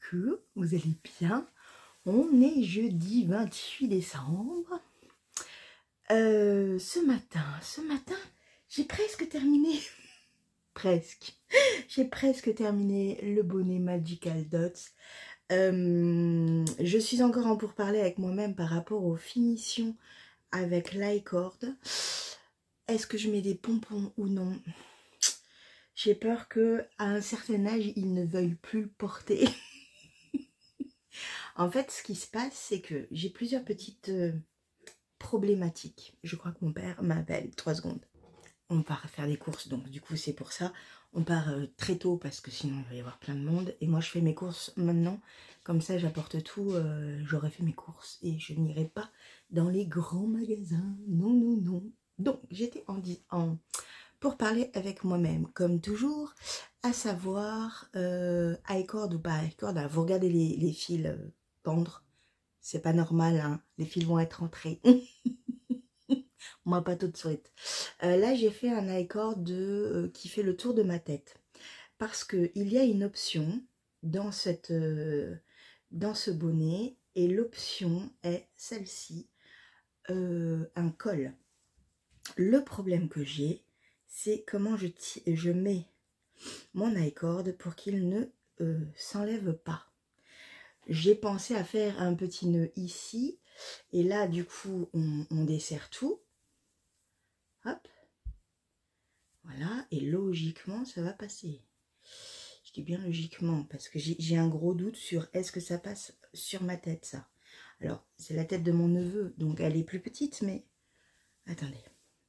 que vous allez bien. On est jeudi 28 décembre. Ce matin, j'ai presque terminé. J'ai presque terminé le bonnet Magical Dots. Je suis encore en pourparlers avec moi-même par rapport aux finitions avec l'iCord. Est-ce que je mets des pompons ou non? J'ai peur que à un certain âge, ils ne veuillent plus le porter. En fait, ce qui se passe, c'est que j'ai plusieurs petites problématiques. Je crois que mon père m'appelle. 3 secondes. On part faire des courses, donc du coup, c'est pour ça. On part très tôt parce que sinon, il va y avoir plein de monde. Et moi, je fais mes courses maintenant. Comme ça, j'apporte tout. J'aurais fait mes courses et je n'irai pas dans les grands magasins. Non, non, non. Donc, j'étais pour parler avec moi-même, comme toujours, à savoir iCord ou pas iCord. Vous regardez les fils pendre, c'est pas normal, hein, les fils vont être entrés. Moi, pas tout de suite. Là, j'ai fait un iCord qui fait le tour de ma tête. Parce qu'il y a une option dans ce bonnet, et l'option est celle-ci, un col. Le problème que j'ai, c'est comment je mets mon iCord pour qu'il ne s'enlève pas. J'ai pensé à faire un petit nœud ici, et là du coup on dessert tout, hop, voilà, et logiquement ça va passer. Je dis bien logiquement parce que j'ai un gros doute sur est-ce que ça passe sur ma tête, ça. Alors c'est la tête de mon neveu, donc elle est plus petite, mais attendez,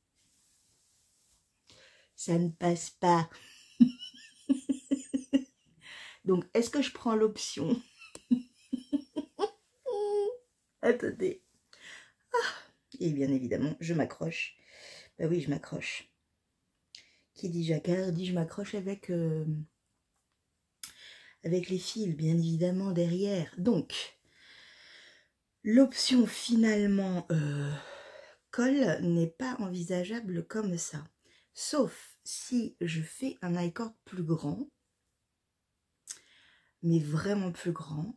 ça ne passe pas. Donc est-ce que je prends l'option? Attendez, et bien évidemment je m'accroche. Bah oui, je m'accroche. Qui dit jacquard dit je m'accroche avec les fils, bien évidemment, derrière. Donc, l'option finalement colle n'est pas envisageable comme ça. Sauf si je fais un iCord plus grand, mais vraiment plus grand,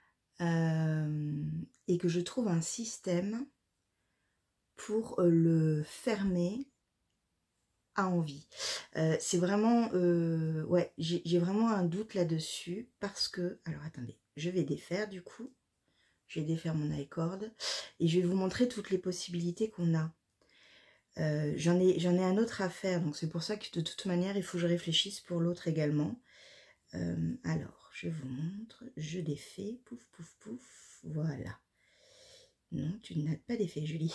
et que je trouve un système pour le fermer à envie. C'est vraiment, ouais, j'ai vraiment un doute là-dessus parce que, alors attendez, je vais défaire du coup. Je vais défaire mon iCord et je vais vous montrer toutes les possibilités qu'on a. J'en ai un autre à faire, donc c'est pour ça que de toute manière, il faut que je réfléchisse pour l'autre également. Alors, je vous montre, je défais, pouf, pouf, pouf, voilà. Non, tu n'as pas d'effet, Julie.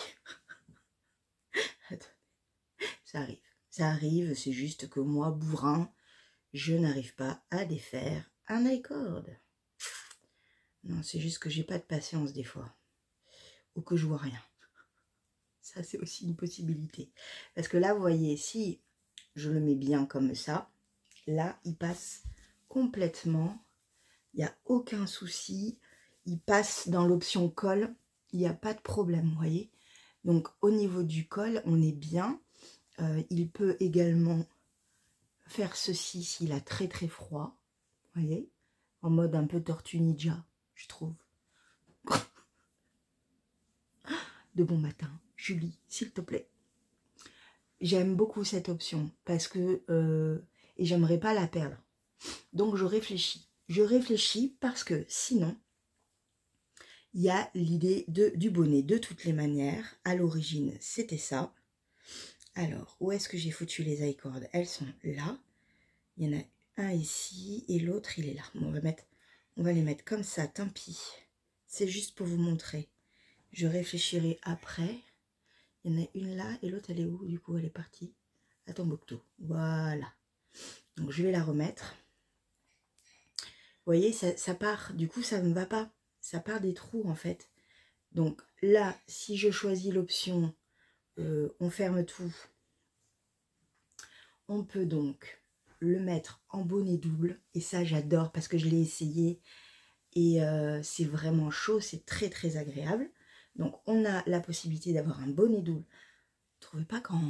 Ça arrive, c'est juste que moi, bourrin, je n'arrive pas à défaire un iCord. Non, c'est juste que j'ai pas de patience des fois, ou que je vois rien. Ça, c'est aussi une possibilité. Parce que là, vous voyez, si je le mets bien comme ça, là, il passe complètement. Il n'y a aucun souci. Il passe dans l'option colle. Il n'y a pas de problème, vous voyez. Donc, au niveau du col, on est bien. Il peut également faire ceci s'il a très, très froid. Vous voyez, en mode un peu tortue ninja, je trouve. De bon matin. Julie, s'il te plaît. J'aime beaucoup cette option parce que et j'aimerais pas la perdre. Donc je réfléchis. Je réfléchis parce que sinon, il y a l'idée du bonnet. De toutes les manières, à l'origine, c'était ça. Alors, où est-ce que j'ai foutu les iCords? Elles sont là. Il y en a un ici et l'autre, il est là. Bon, on va les mettre comme ça, tant pis. C'est juste pour vous montrer. Je réfléchirai après. Il y en a une là et l'autre, elle est où? Du coup, elle est partie à Tombouctou. Voilà. Donc, je vais la remettre. Vous voyez, ça part. Du coup, ça ne va pas. Ça part des trous, en fait. Donc, là, si je choisis l'option on ferme tout, on peut donc le mettre en bonnet double. Et ça, j'adore parce que je l'ai essayé. Et c'est vraiment chaud. C'est très, très agréable. Donc, on a la possibilité d'avoir un bonnet double. Vous ne trouvez pas qu'en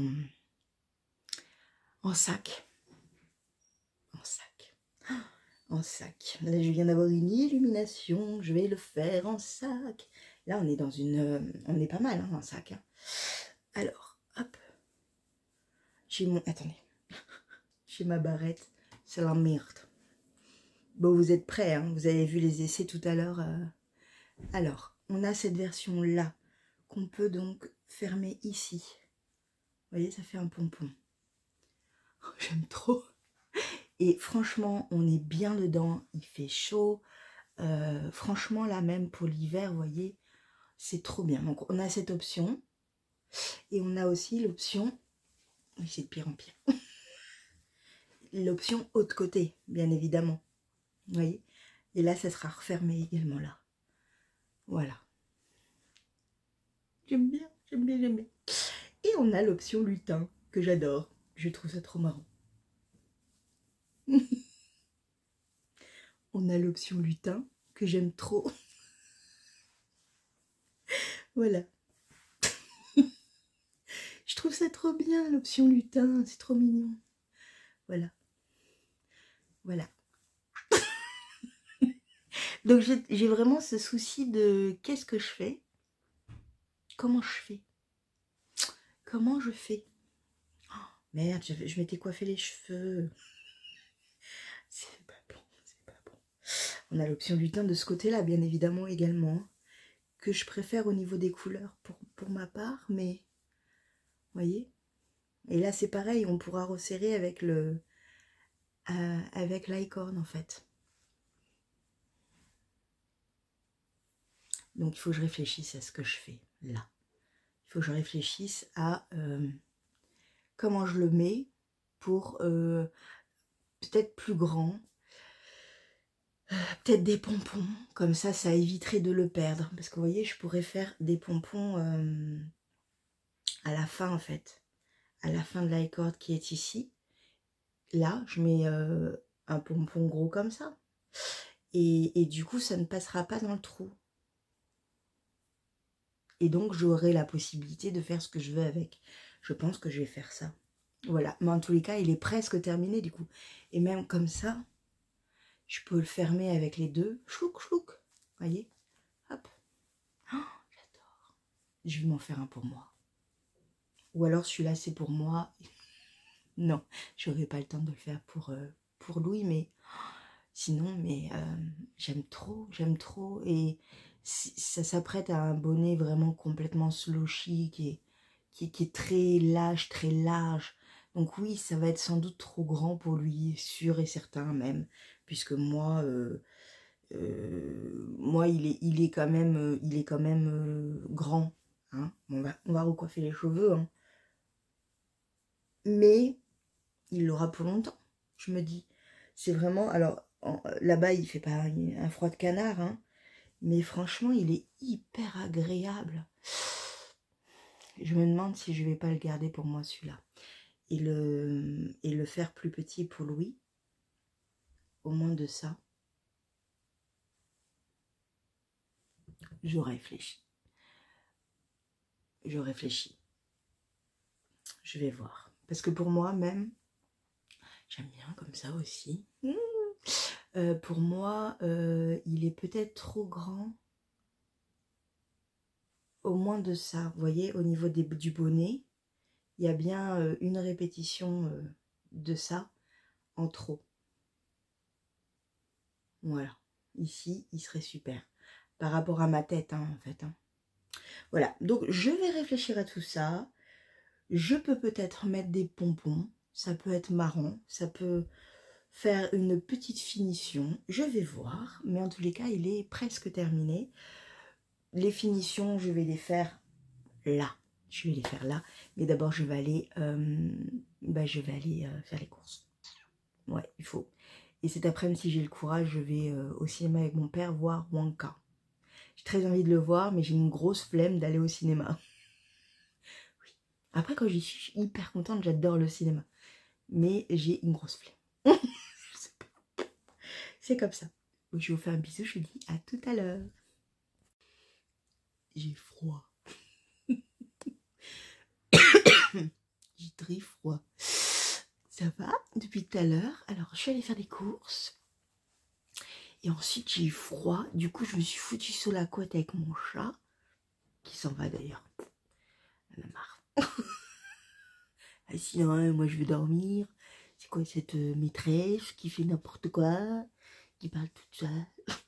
en sac. en sac. Là, je viens d'avoir une illumination. Je vais le faire en sac. Là, on est dans une... on est pas mal hein, en sac. Hein. Alors, hop. J'ai mon... Attendez. J'ai ma barrette. C'est la merde. Bon, vous êtes prêts. Hein, vous avez vu les essais tout à l'heure. Alors, on a cette version-là qu'on peut donc fermer ici. Vous voyez, ça fait un pompon. Oh, j'aime trop. Et franchement, on est bien dedans. Il fait chaud. Franchement, là même pour l'hiver, vous voyez, c'est trop bien. Donc, on a cette option. Et on a aussi l'option... Oui, c'est de pire en pire. L'option haute côté, bien évidemment. Vous voyez. Et là, ça sera refermé également là. Voilà. J'aime bien, j'aime bien, j'aime bien. Et on a l'option lutin, que j'adore. Je trouve ça trop marrant. On a l'option lutin, que j'aime trop. Voilà. Je trouve ça trop bien, l'option lutin. C'est trop mignon. Voilà. Voilà. Donc j'ai vraiment ce souci de qu'est-ce que je fais? Comment je fais? Comment je fais? Oh, merde, je m'étais coiffé les cheveux. C'est pas bon, c'est pas bon. On a l'option lutin de ce côté-là, bien évidemment, également. Que je préfère au niveau des couleurs pour ma part, mais... Vous voyez? Et là, c'est pareil, on pourra resserrer avec le... avec l'icorne, en fait. Donc, il faut que je réfléchisse à ce que je fais, là. Il faut que je réfléchisse à comment je le mets pour peut-être plus grand. Peut-être des pompons, comme ça éviterait de le perdre. Parce que vous voyez, je pourrais faire des pompons à la fin, en fait. À la fin de l'icorne qui est ici. Là, je mets un pompon gros comme ça. Et du coup, ça ne passera pas dans le trou. Et donc, j'aurai la possibilité de faire ce que je veux avec. Je pense que je vais faire ça. Voilà. Mais en tous les cas, il est presque terminé, du coup. Et même comme ça, je peux le fermer avec les deux. Chlouc, chlouc. Voyez? Hop. Oh, j'adore. Je vais m'en faire un pour moi. Ou alors, celui-là, c'est pour moi. Non, j'aurais pas le temps de le faire pour Louis, mais... Sinon, mais j'aime trop. Et ça s'apprête à un bonnet vraiment complètement slouchy, qui est très large. Donc oui, ça va être sans doute trop grand pour lui, sûr et certain même. Puisque moi, moi il est quand même grand. Hein. On va recoiffer les cheveux. Hein. Mais il l'aura pour longtemps, je me dis. C'est vraiment... Alors, là-bas, il fait pas un froid de canard, hein, mais franchement, il est hyper agréable. Je me demande si je vais pas le garder pour moi, celui-là. Et le faire plus petit pour Louis. Au moins de ça. Je réfléchis. Je réfléchis. Je vais voir. Parce que pour moi, même, j'aime bien comme ça aussi. Pour moi, il est peut-être trop grand. Au moins de ça, vous voyez, au niveau du bonnet, il y a bien une répétition de ça en trop. Voilà, ici, il serait super. Par rapport à ma tête, hein, en fait. Hein. Voilà, donc je vais réfléchir à tout ça. Je peux peut-être mettre des pompons, ça peut être marrant, ça peut faire une petite finition. Je vais voir, mais en tous les cas, il est presque terminé. Les finitions, je vais les faire là. Je vais les faire là. Mais d'abord, je vais aller, faire les courses. Ouais, il faut. Et cet après-midi, si j'ai le courage, je vais au cinéma avec mon père voir Wonka. J'ai très envie de le voir, mais j'ai une grosse flemme d'aller au cinéma. Oui. Après, quand j'y suis, je suis hyper contente. J'adore le cinéma. Mais j'ai une grosse flemme. C'est comme ça. Je vous fais un bisou. Je vous dis à tout à l'heure. J'ai froid. J'ai très froid. Ça va depuis tout à l'heure. Alors, je suis allée faire des courses. Et ensuite, j'ai eu froid. Du coup, je me suis foutue sous la couette avec mon chat, qui s'en va d'ailleurs. Elle en a marre. Ah, sinon, hein, moi, je veux dormir. C'est quoi cette maîtresse qui fait n'importe quoi, qui parle toute seule.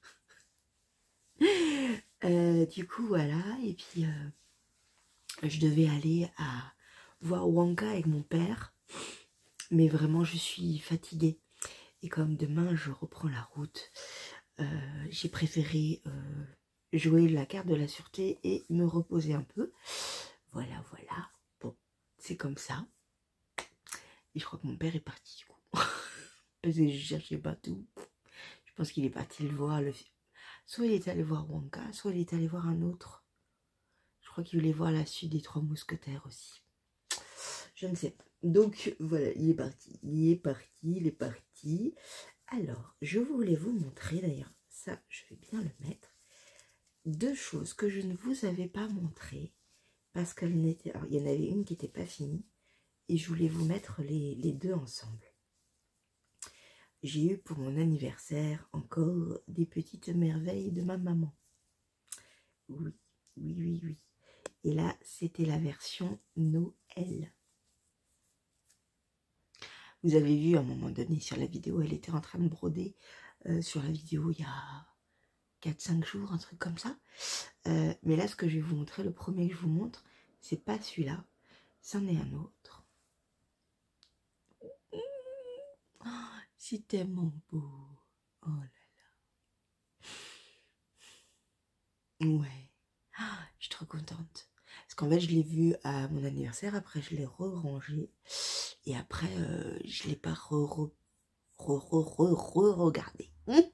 Du coup, voilà. Et puis, je devais aller à voir Wonka avec mon père. Mais vraiment, je suis fatiguée. Et comme demain, je reprends la route, j'ai préféré jouer la carte de la sûreté et me reposer un peu. Voilà, voilà. Bon, c'est comme ça. Et je crois que mon père est parti du coup. Parce que je cherchais pas tout. Je pense qu'il est parti le voir. Soit il est allé voir Wonka, soit il est allé voir un autre. Je crois qu'il voulait voir la suite des 3 mousquetaires aussi. Je ne sais pas. Donc voilà, il est parti. Il est parti, il est parti. Alors, je voulais vous montrer d'ailleurs, ça je vais bien le mettre, 2 choses que je ne vous avais pas montrées parce qu'elles n'étaient... Alors, il y en avait une qui n'était pas finie et je voulais vous mettre les 2 ensemble. J'ai eu pour mon anniversaire encore des petites merveilles de ma maman. Oui, oui, oui, oui. Et là, c'était la version Noël. Vous avez vu à un moment donné sur la vidéo, elle était en train de broder sur la vidéo il y a 4-5 jours, un truc comme ça. Mais là, ce que je vais vous montrer, le premier que je vous montre, c'est pas celui-là, c'en est un autre. Oh, c'est tellement beau. Oh là là. Ouais. Ah, je suis trop contente. Parce qu'en fait, je l'ai vu à mon anniversaire, après je l'ai re-rangé. Et après, je l'ai pas re-regardé.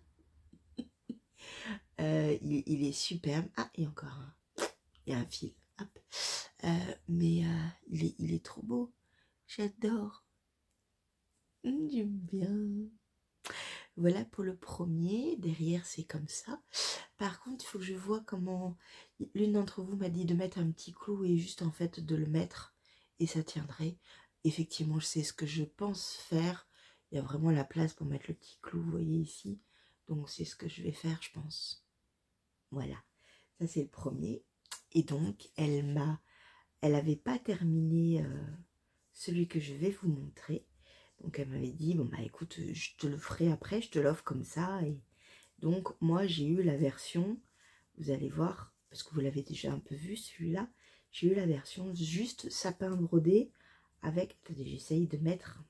Il est superbe. Ah, et encore un. Il y a un fil. Hop. Mais il est trop beau. J'adore. J'aime bien. Voilà pour le premier. Derrière, c'est comme ça. Par contre, il faut que je vois comment... L'une d'entre vous m'a dit de mettre un petit clou et juste en fait de le mettre. Et ça tiendrait. Effectivement, je sais ce que je pense faire. Il y a vraiment la place pour mettre le petit clou, vous voyez ici. Donc, c'est ce que je vais faire, je pense. Voilà. Ça, c'est le premier. Et donc, elle avait pas terminé celui que je vais vous montrer. Donc elle m'avait dit, bon bah écoute, je te le ferai après, je te l'offre comme ça. Et donc moi j'ai eu la version, vous allez voir, parce que vous l'avez déjà un peu vu celui-là, j'ai eu la version juste sapin brodé avec, attendez, j'essaye de mettre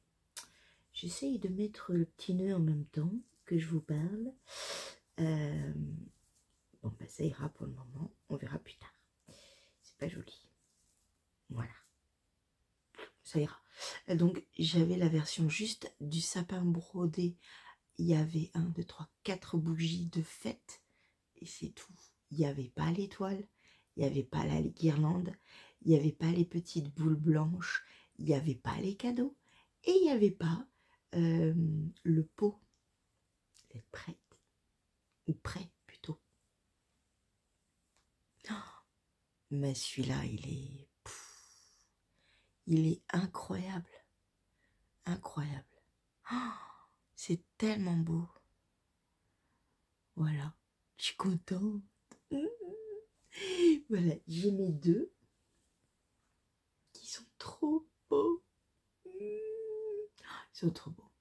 le petit nœud en même temps que je vous parle. Bon bah ça ira pour le moment, on verra plus tard. C'est pas joli. Voilà. Ça ira. Donc j'avais la version juste du sapin brodé. Il y avait 1, 2, 3, 4 bougies de fête et c'est tout. Il n'y avait pas l'étoile, il n'y avait pas la guirlande, il n'y avait pas les petites boules blanches, il n'y avait pas les cadeaux et il n'y avait pas le pot. Vous êtes prête? Ou prêt plutôt. Oh, mais celui-là, il est incroyable. Incroyable. Oh, c'est tellement beau. Voilà, je suis contente. Voilà, j'ai mes 2 qui sont trop beaux. Ils sont trop beaux.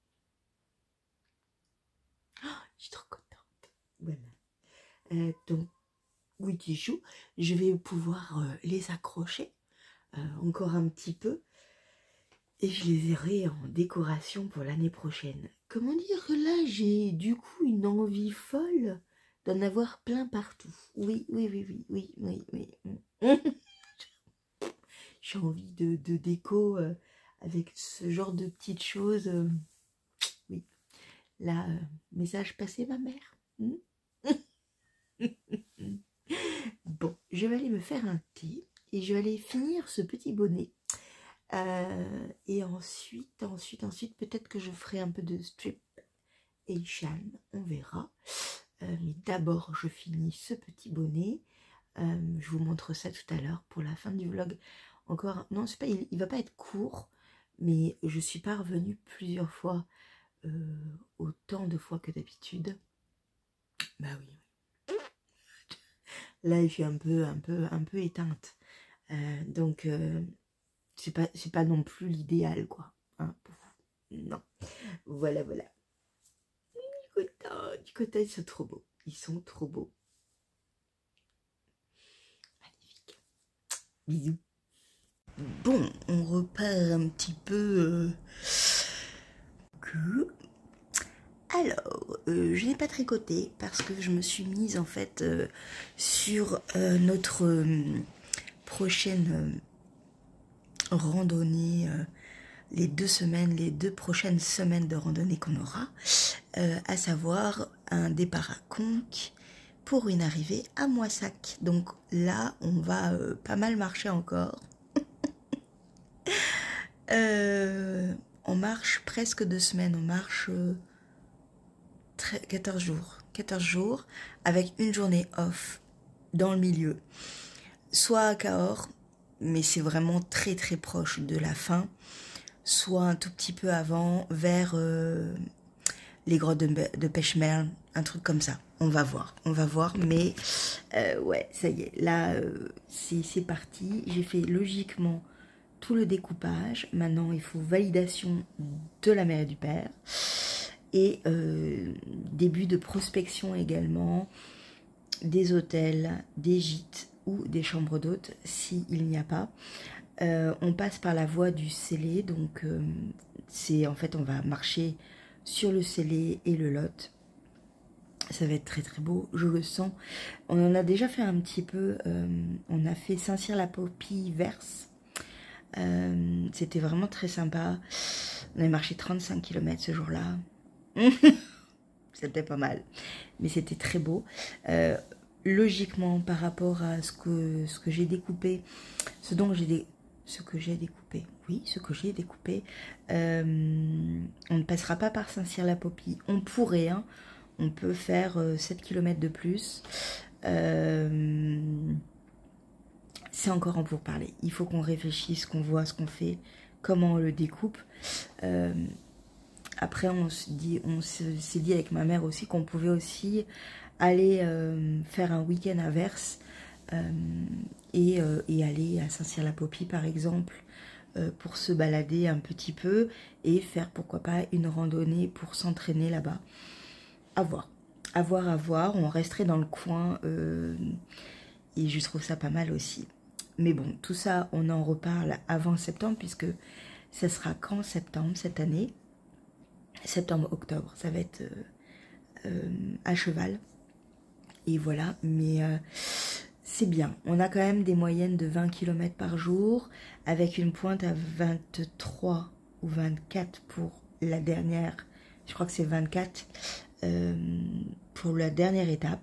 Je suis trop contente. Voilà. Donc, oui, Tichou, je vais pouvoir les accrocher encore un petit peu. Et je les verrai en décoration pour l'année prochaine. Comment dire que là, j'ai du coup une envie folle d'en avoir plein partout. Oui, oui, oui, oui, oui, oui, oui. J'ai envie de déco avec ce genre de petites choses. Oui, là, message passé ma mère. Bon, je vais aller me faire un thé et je vais aller finir ce petit bonnet. Et ensuite, peut-être que je ferai un peu de strip Asian, on verra. Mais d'abord, je finis ce petit bonnet. Je vous montre ça tout à l'heure pour la fin du vlog. Encore, non, c'est pas, il va pas être court, mais je suis pas revenue plusieurs fois, autant de fois que d'habitude. Bah oui. Là, je suis un peu éteinte. Donc, c'est pas non plus l'idéal, quoi. Hein, pour vous. Non. Voilà, voilà. Du côté, ils sont trop beaux. Ils sont trop beaux. Magnifique. Bisous. Bon, on repart un petit peu. Alors, je n'ai pas tricoté parce que je me suis mise en fait sur notre prochaine randonnée, les 2 prochaines semaines de randonnée qu'on aura, à savoir un départ à Conques pour une arrivée à Moissac. Donc là, on va pas mal marcher encore. On marche presque 2 semaines, on marche 14 jours. 14 jours avec une journée off dans le milieu. Soit à Cahors, mais c'est vraiment très très proche de la fin, soit un tout petit peu avant, vers les grottes de Pêche-Merle, un truc comme ça. On va voir, mais ouais, ça y est, là, c'est parti. J'ai fait logiquement tout le découpage. Maintenant, il faut validation de la mairie du père. Et début de prospection également des hôtels, des gîtes ou des chambres d'hôtes s'il n'y a pas. On passe par la voie du Célé, donc en fait on va marcher sur le Célé et le Lot. Ça va être très très beau, je le sens. On en a déjà fait un petit peu, on a fait Saint-Cyr-la-Popie-Verse. C'était vraiment très sympa. On a marché 35 km ce jour-là. C'était pas mal, mais c'était très beau. Logiquement, par rapport à ce que j'ai découpé, ce que j'ai découpé, on ne passera pas par Saint-Cyr-la-Popie. On pourrait, hein, on peut faire 7 km de plus. C'est encore en pourparlers. Il faut qu'on réfléchisse, qu'on voit ce qu'on fait, comment on le découpe. Après, on s'est dit avec ma mère aussi qu'on pouvait aussi aller faire un week-end à Verse et aller à Saint-Cyr-la-Popie par exemple pour se balader un petit peu et faire pourquoi pas une randonnée pour s'entraîner là-bas. À voir. On resterait dans le coin et je trouve ça pas mal aussi. Mais bon, tout ça, on en reparle avant septembre puisque ça sera qu'en septembre cette année. Septembre-octobre, ça va être à cheval. Et voilà, mais c'est bien. On a quand même des moyennes de 20 km par jour, avec une pointe à 23 ou 24 pour la dernière, je crois que c'est 24, pour la dernière étape.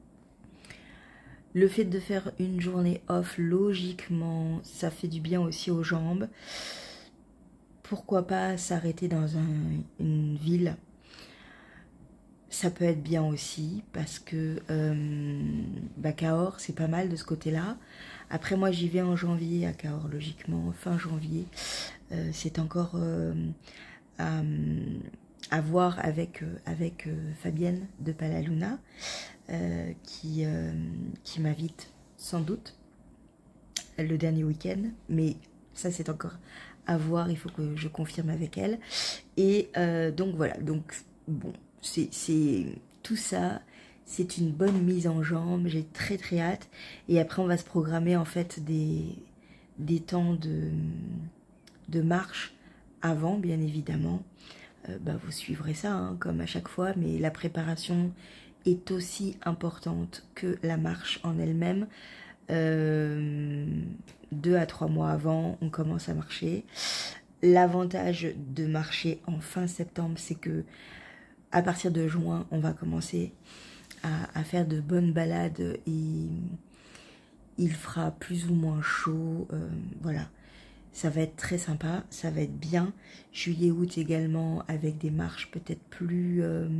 Le fait de faire une journée off, logiquement, ça fait du bien aussi aux jambes. Pourquoi pas s'arrêter dans une ville? Ça peut être bien aussi parce que Cahors, c'est pas mal de ce côté-là. Après, moi, j'y vais en janvier à Cahors, logiquement, fin janvier. C'est encore à voir avec Fabienne de Palaluna qui m'invite sans doute le dernier week-end. Mais ça, c'est encore à voir, il faut que je confirme avec elle. Et donc voilà, donc bon, c'est tout ça, c'est une bonne mise en jambe, j'ai très très hâte. Et après on va se programmer en fait des temps de marche avant, bien évidemment. Vous suivrez ça hein, comme à chaque fois, mais la préparation est aussi importante que la marche en elle-même. 2 à 3 mois avant, on commence à marcher. L'avantage de marcher en fin septembre, c'est que à partir de juin, on va commencer à faire de bonnes balades et il fera plus ou moins chaud. Voilà, ça va être très sympa, ça va être bien. Juillet, août également, avec des marches peut-être plus...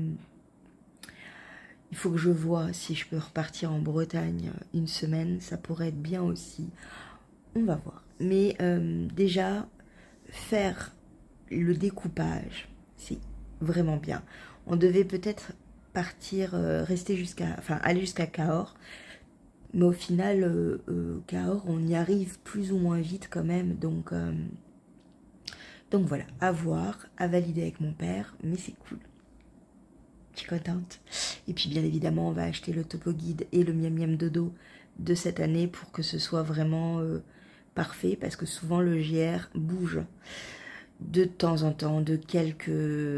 il faut que je vois si je peux repartir en Bretagne une semaine, ça pourrait être bien aussi. On va voir. Mais déjà, faire le découpage, c'est vraiment bien. On devait peut-être partir, rester jusqu'à, enfin aller jusqu'à Cahors. Mais au final, Cahors, on y arrive plus ou moins vite quand même. Donc voilà, à voir, à valider avec mon père, mais c'est cool. Je suis contente. Et puis bien évidemment, on va acheter le topo guide et le miam miam dodo de cette année pour que ce soit vraiment parfait, parce que souvent le GR bouge de temps en temps, de quelques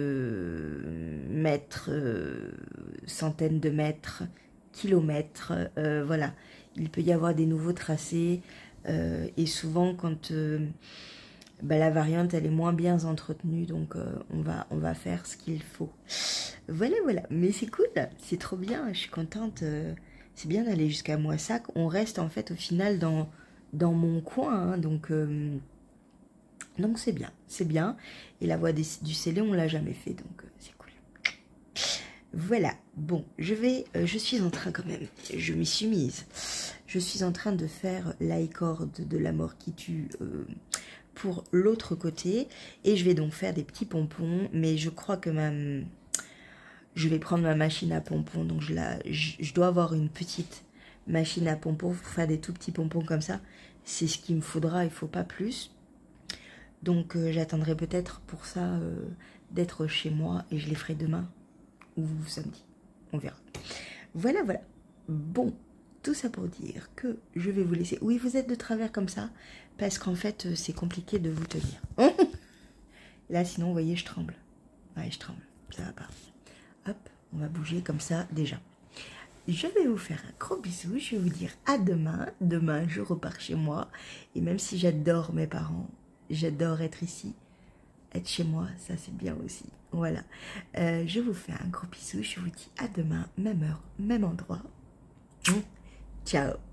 mètres, centaines de mètres, kilomètres, voilà. Il peut y avoir des nouveaux tracés et souvent quand la variante elle est moins bien entretenue, donc on va faire ce qu'il faut. Voilà, mais c'est cool, c'est trop bien, je suis contente, c'est bien d'aller jusqu'à Moissac, on reste en fait au final dans mon coin, hein, donc c'est bien, et la voie du Célé on l'a jamais fait, donc c'est cool. Voilà, bon, je suis en train quand même, je m'y suis mise, je suis en train de faire l'iCord de la mort qui tue pour l'autre côté, et je vais donc faire des petits pompons, mais je crois que je vais prendre ma machine à pompons, donc je dois avoir une petite machine à pompons pour faire des tout petits pompons comme ça, c'est ce qu'il me faudra, il ne faut pas plus. Donc j'attendrai peut-être pour ça d'être chez moi et je les ferai demain ou samedi, on verra. Voilà, bon, tout ça pour dire que je vais vous laisser. Oui, vous êtes de travers comme ça, parce qu'en fait c'est compliqué de vous tenir. Là sinon vous voyez je tremble. Ouais, je tremble, ça va pas. Hop, on va bouger comme ça déjà. Je vais vous faire un gros bisou, je vais vous dire à demain. Demain je repars chez moi, et même si j'adore mes parents, j'adore être ici, être chez moi, ça c'est bien aussi. Voilà, je vous fais un gros bisou, je vous dis à demain, même heure, même endroit. Ciao.